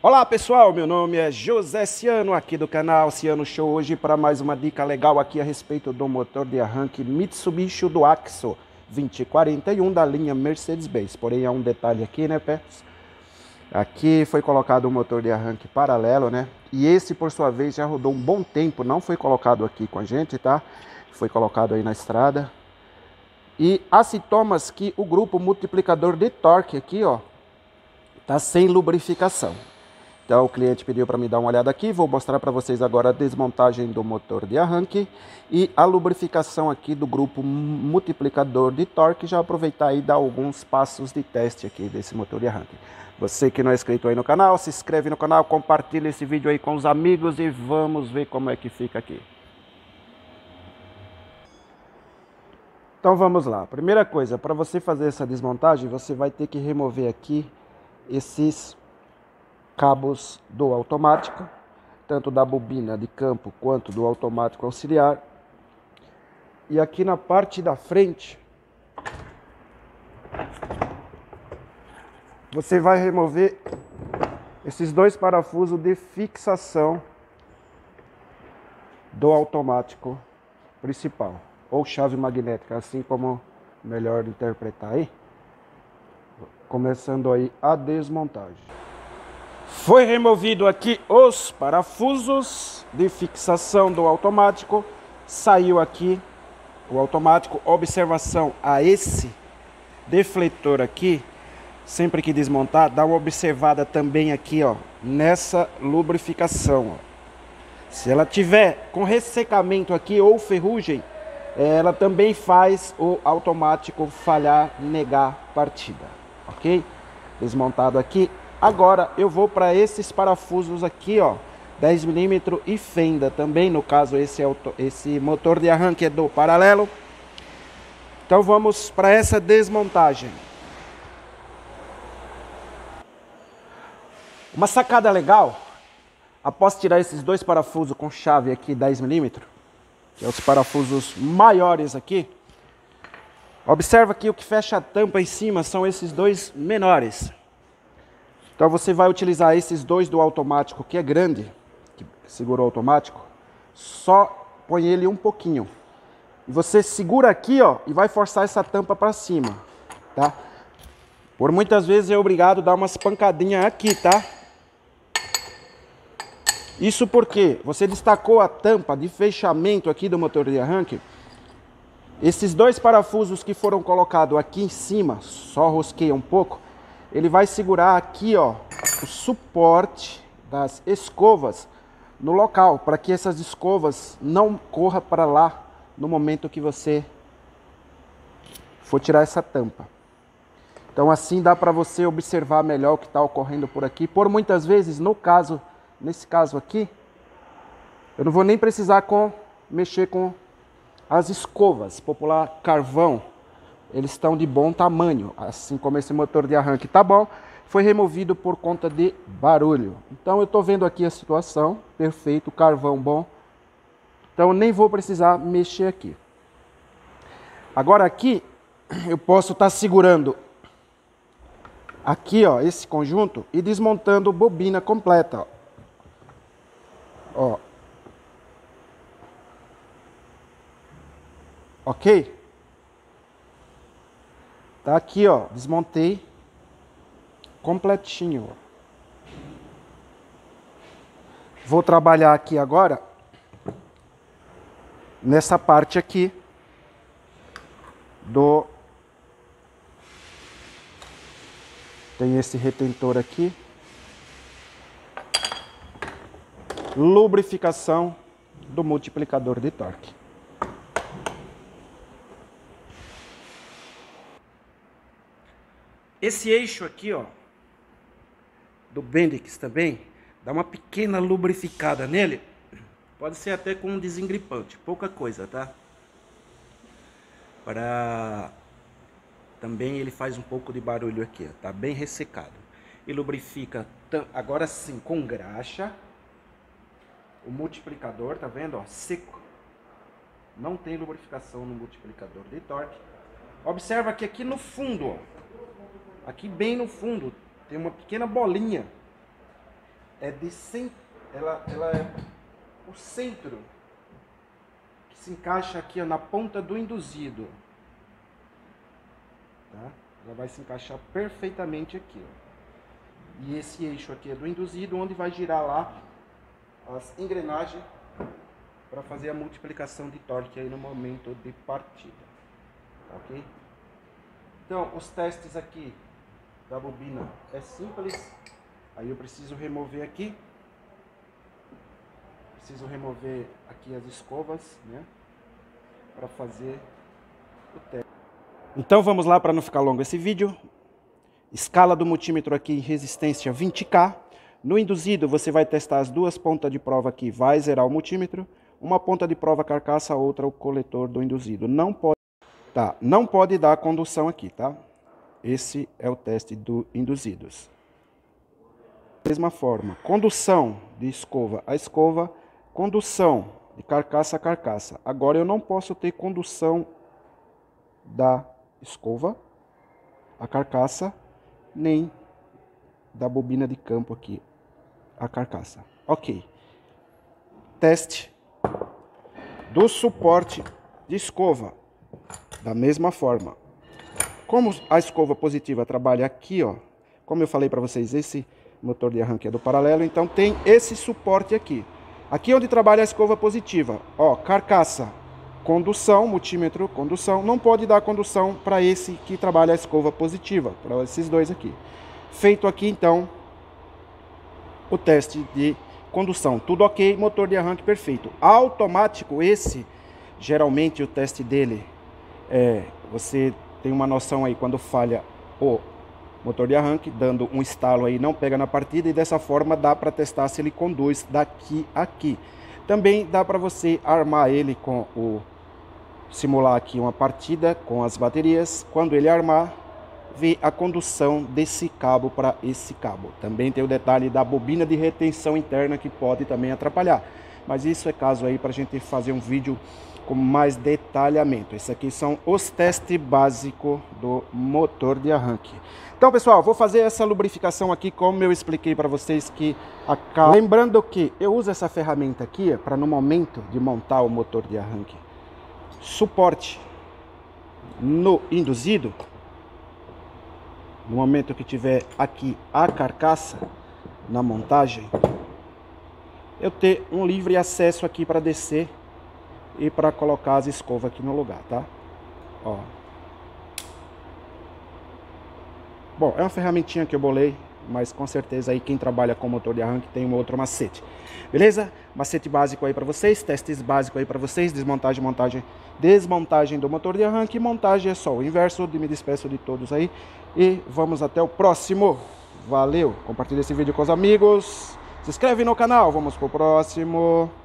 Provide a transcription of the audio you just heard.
Olá pessoal, meu nome é José Ciano, aqui do canal Ciano Show, hoje para mais uma dica legal aqui a respeito do motor de arranque Mitsubishi do Axo 2041 da linha Mercedes-Benz. Porém há um detalhe aqui, né, Pets? Aqui foi colocado um motor de arranque paralelo, né? E esse, por sua vez, já rodou um bom tempo, não foi colocado aqui com a gente, tá? Foi colocado aí na estrada. E há sintomas que o grupo multiplicador de torque aqui, ó, tá sem lubrificação. Então o cliente pediu para me dar uma olhada aqui, vou mostrar para vocês agora a desmontagem do motor de arranque e a lubrificação aqui do grupo multiplicador de torque. Já aproveitar e dar alguns passos de teste aqui desse motor de arranque. Você que não é inscrito aí no canal, se inscreve no canal, compartilha esse vídeo aí com os amigos e vamos ver como é que fica aqui. Então vamos lá, primeira coisa, para você fazer essa desmontagem, você vai ter que remover aqui esses cabos do automático, tanto da bobina de campo quanto do automático auxiliar. E aqui na parte da frente, você vai remover esses dois parafusos de fixação do automático principal, ou chave magnética, assim como melhor interpretar aí. Começando aí a desmontagem. Foi removido aqui os parafusos de fixação do automático. Saiu aqui o automático. Observação a esse defletor aqui. Sempre que desmontar, dá uma observada também aqui, ó, nessa lubrificação, ó. Se ela tiver com ressecamento aqui ou ferrugem, ela também faz o automático falhar, negar partida, ok? Desmontado aqui. Agora eu vou para esses parafusos aqui, ó, 10 mm e fenda também, no caso esse motor de arranque é do paralelo. Então vamos para essa desmontagem. Uma sacada legal, após tirar esses dois parafusos com chave aqui 10 mm, que é os parafusos maiores aqui, observa que o que fecha a tampa em cima são esses dois menores. Então você vai utilizar esses dois do automático, que é grande, que segura o automático, só põe ele um pouquinho. E você segura aqui, ó, e vai forçar essa tampa para cima, tá? Por muitas vezes é obrigado a dar umas pancadinhas aqui, tá? Isso porque você destacou a tampa de fechamento aqui do motor de arranque. Esses dois parafusos que foram colocados aqui em cima, só rosqueia um pouco. Ele vai segurar aqui, ó, o suporte das escovas no local, para que essas escovas não corram para lá no momento que você for tirar essa tampa. Então assim dá para você observar melhor o que está ocorrendo por aqui. Por muitas vezes, nesse caso aqui, eu não vou nem precisar mexer com as escovas, popular carvão. Eles estão de bom tamanho, assim como esse motor de arranque tá bom. Foi removido por conta de barulho. Então eu estou vendo aqui a situação, perfeito, carvão bom. Então nem vou precisar mexer aqui. Agora aqui eu posso estar segurando aqui, ó, esse conjunto e desmontando bobina completa, ó. Ok? Tá aqui, ó, desmontei completinho. Vou trabalhar aqui agora nessa parte aqui tem esse retentor aqui. Lubrificação do multiplicador de torque. Esse eixo aqui, ó, do Bendix também, dá uma pequena lubrificada nele. Pode ser até com um desengripante, pouca coisa, tá? Também ele faz um pouco de barulho aqui, ó, tá bem ressecado. E lubrifica, agora sim, com graxa. O multiplicador, tá vendo, ó, seco. Não tem lubrificação no multiplicador de torque. Observa que aqui no fundo, ó, aqui bem no fundo, tem uma pequena bolinha ela é o centro que se encaixa aqui, ó, na ponta do induzido. Tá? Ela vai se encaixar perfeitamente aqui, ó. E esse eixo aqui é do induzido, onde vai girar lá as engrenagens para fazer a multiplicação de torque aí no momento de partida. Ok? Então, os testes aqui da bobina é simples. Aí eu preciso remover aqui. Preciso remover aqui as escovas, né? Para fazer o teste. Então vamos lá, para não ficar longo esse vídeo. Escala do multímetro aqui em resistência 20K. No induzido você vai testar as duas pontas de prova aqui, vai zerar o multímetro. Uma ponta de prova carcaça, outra o coletor do induzido. Não pode dar condução aqui, tá? Esse é o teste do induzidos. Mesma forma, condução de escova a escova, condução de carcaça a carcaça. Agora eu não posso ter condução da escova a carcaça, nem da bobina de campo aqui a carcaça. Ok. Teste do suporte de escova. Da mesma forma. Como a escova positiva trabalha aqui, ó, como eu falei para vocês, esse motor de arranque é do paralelo, então tem esse suporte aqui. Aqui onde trabalha a escova positiva, ó, carcaça, condução, multímetro, condução, não pode dar condução para esse que trabalha a escova positiva, para esses dois aqui. Feito aqui então o teste de condução, tudo ok, motor de arranque perfeito. Automático, esse, geralmente o teste dele você tem uma noção aí quando falha o motor de arranque, dando um estalo aí, não pega na partida, e dessa forma dá para testar se ele conduz daqui a aqui. Também dá para você armar ele com simular aqui uma partida com as baterias. Quando ele armar, ver a condução desse cabo para esse cabo. Também tem o detalhe da bobina de retenção interna, que pode também atrapalhar. Mas isso é caso aí para a gente fazer um vídeo com mais detalhamento. Esses aqui são os testes básicos do motor de arranque. Então, pessoal, vou fazer essa lubrificação aqui como eu expliquei para vocês que lembrando que eu uso essa ferramenta aqui para no momento de montar o motor de arranque, suporte no induzido, no momento que tiver aqui a carcaça na montagem, eu ter um livre acesso aqui para descer e para colocar as escovas aqui no lugar, tá? Ó. Bom, é uma ferramentinha que eu bolei, mas com certeza aí quem trabalha com motor de arranque tem um outro macete. Beleza? Macete básico aí para vocês, testes básicos aí para vocês, desmontagem, montagem, desmontagem do motor de arranque, montagem é só o inverso. Me despeço de todos aí e vamos até o próximo. Valeu! Compartilhe esse vídeo com os amigos, se inscreve no canal, vamos pro próximo.